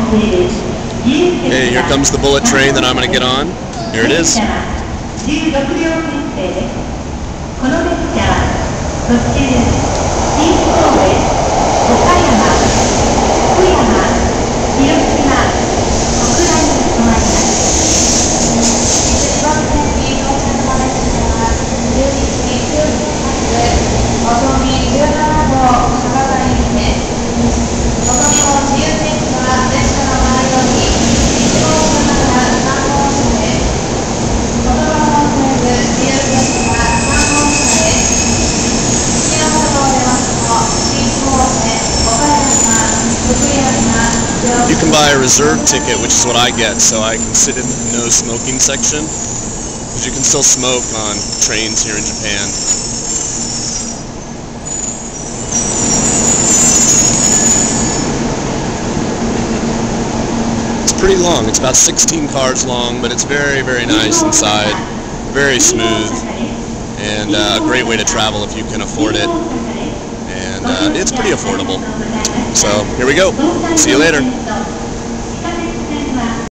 Hey, here comes the bullet train that I'm going to get on. Here it is. You can buy a reserve ticket, which is what I get, so I can sit in the no smoking section, because you can still smoke on trains here in Japan. It's pretty long. It's about 16 cars long, but it's very, very nice inside, very smooth, and a great way to travel if you can afford it, and it's pretty affordable. So here we go. See you later.